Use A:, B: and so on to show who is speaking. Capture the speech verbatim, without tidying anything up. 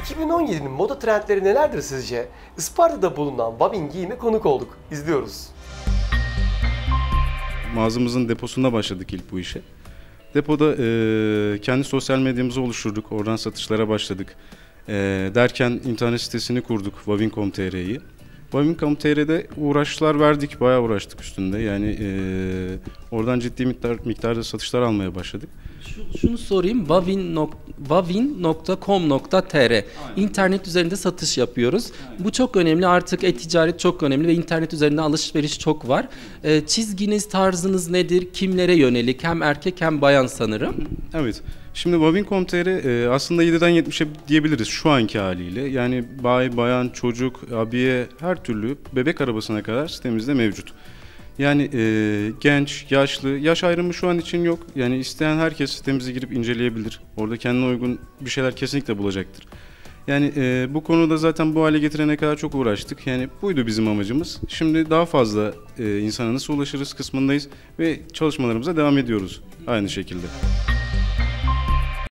A: iki bin on yedinin moda trendleri nelerdir sizce? Isparta'da bulunan Vavin Giyim'e konuk olduk. İzliyoruz.
B: Mağazamızın deposunda başladık ilk bu işe. Depoda e, kendi sosyal medyamızı oluşturduk, oradan satışlara başladık. E, derken internet sitesini kurduk, vavin nokta com nokta tr'yi. vavin nokta com nokta tr'de uğraşlar verdik, bayağı uğraştık üstünde. Yani e, oradan ciddi miktar, miktarda satışlar almaya başladık.
C: Şu, şunu sorayım, vavin nokta com nokta tr internet üzerinde satış yapıyoruz. Aynen. Bu çok önemli, artık e-ticaret çok önemli ve internet üzerinde alışveriş çok var. Ee, çizginiz, tarzınız nedir, kimlere yönelik, hem erkek hem bayan sanırım?
B: Evet, şimdi vavin nokta com nokta tr e, aslında yediden yetmişe diyebiliriz şu anki haliyle. Yani bay, bayan, çocuk, abiye, her türlü bebek arabasına kadar sitemizde mevcut. Yani e, genç, yaşlı, yaş ayrımı şu an için yok. Yani isteyen herkes sitemize girip inceleyebilir. Orada kendine uygun bir şeyler kesinlikle bulacaktır. Yani e, bu konuda zaten bu hale getirene kadar çok uğraştık. Yani buydu bizim amacımız. Şimdi daha fazla e, insana nasıl ulaşırız kısmındayız ve çalışmalarımıza devam ediyoruz aynı şekilde.